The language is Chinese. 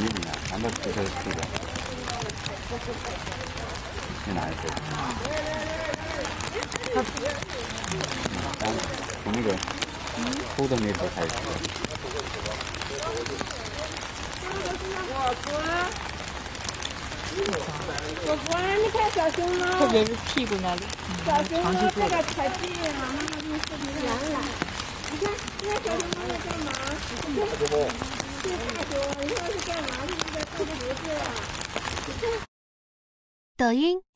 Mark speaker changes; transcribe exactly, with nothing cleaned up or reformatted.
Speaker 1: 里呢，难道这个是的？去哪里去？他，刚从那个偷的那头开始。
Speaker 2: 我哥，我哥，你看小熊猫，
Speaker 3: 特别是屁股那里，
Speaker 2: 小熊猫在这踩地，妈妈给你视频来了。你看，你看小熊猫在干嘛？你看，这大熊，你看是干嘛？是不是在做竹子呀？你看。
Speaker 4: 抖音。